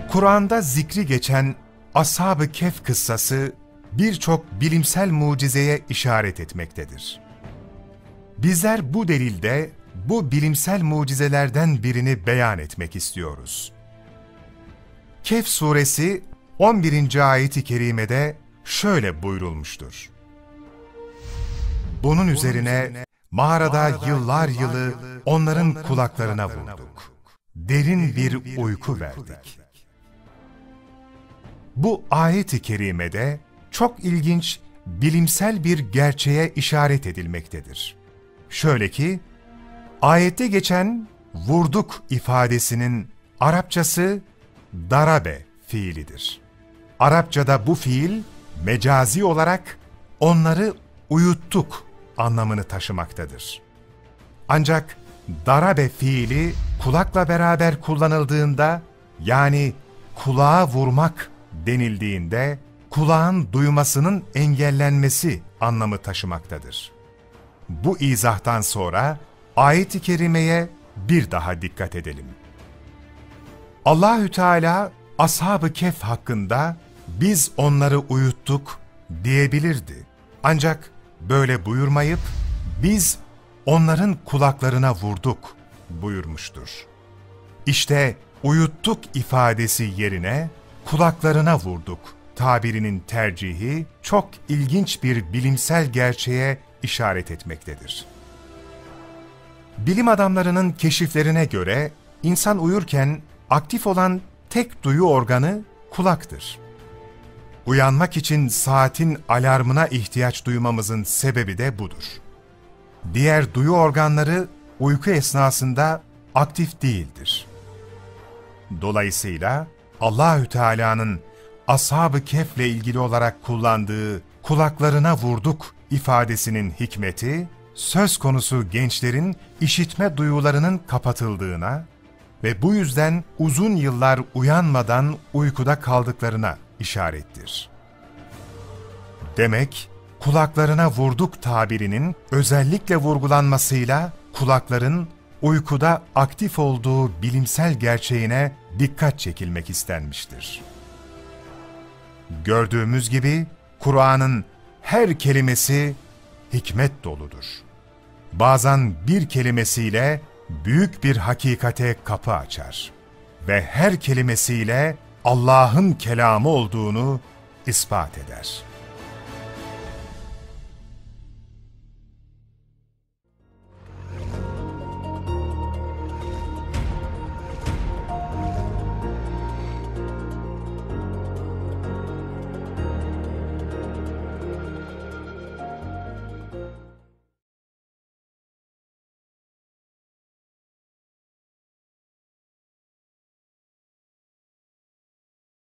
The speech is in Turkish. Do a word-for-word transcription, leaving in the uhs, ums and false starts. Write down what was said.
Kur'an'da zikri geçen Ashab-ı Kehf kıssası birçok bilimsel mucizeye işaret etmektedir. Bizler bu delilde bu bilimsel mucizelerden birini beyan etmek istiyoruz. Kehf suresi on birinci ayet-i kerimede şöyle buyurulmuştur. Bunun üzerine mağarada yıllar yılı onların kulaklarına vurduk. Derin bir uyku verdik. Bu ayet-i kerimede çok ilginç bilimsel bir gerçeğe işaret edilmektedir. Şöyle ki, ayette geçen vurduk ifadesinin Arapçası darabe fiilidir. Arapçada bu fiil mecazi olarak onları uyuttuk anlamını taşımaktadır. Ancak darabe fiili kulakla beraber kullanıldığında, yani kulağa vurmak denildiğinde, kulağın duymasının engellenmesi anlamı taşımaktadır. Bu izahtan sonra ayet-i kerimeye bir daha dikkat edelim. Allahü Teala Ashab-ı Kehf hakkında biz onları uyuttuk diyebilirdi. Ancak böyle buyurmayıp biz onların kulaklarına vurduk buyurmuştur. İşte uyuttuk ifadesi yerine kulaklarına vurduk tabirinin tercihi çok ilginç bir bilimsel gerçeğe işaret etmektedir. Bilim adamlarının keşiflerine göre insan uyurken aktif olan tek duyu organı kulaktır. Uyanmak için saatin alarmına ihtiyaç duymamızın sebebi de budur. Diğer duyu organları uyku esnasında aktif değildir. Dolayısıyla Allahü Teala'nın Ashab-ı Kehf'le ilgili olarak kullandığı kulaklarına vurduk ifadesinin hikmeti, söz konusu gençlerin işitme duyularının kapatıldığına ve bu yüzden uzun yıllar uyanmadan uykuda kaldıklarına işarettir. Demek, kulaklarına vurduk tabirinin özellikle vurgulanmasıyla kulakların uykuda aktif olduğu bilimsel gerçeğine dikkat çekilmek istenmiştir. Gördüğümüz gibi Kur'an'ın her kelimesi hikmet doludur. Bazen bir kelimesiyle büyük bir hakikate kapı açar ve her kelimesiyle Allah'ın kelamı olduğunu ispat eder.